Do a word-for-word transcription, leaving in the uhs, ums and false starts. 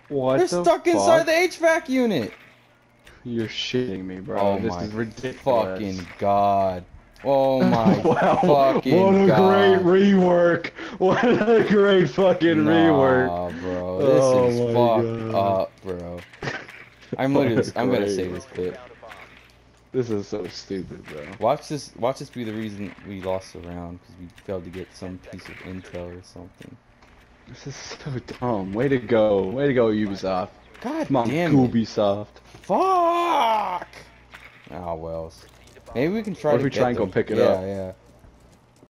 What They're the stuck fuck? inside the H V A C unit. You're shitting me, bro. Oh this my is ridiculous. fucking god. Oh my Wow, fucking what a god. great rework. What a great fucking rework. Nah, bro. This Oh is my fucked god. up, bro. I'm What literally, a I'm gonna great say one. this bit. This is so stupid, bro. Watch this, watch this be the reason we lost the round, because we failed to get some piece of intel or something. This is so dumb. Way to go. Way to go, Ubisoft. God Come on, damn it. Ubisoft. Fuck! Ah, well. Maybe we can try What to if we get try and go them. pick it yeah, up? Yeah, yeah.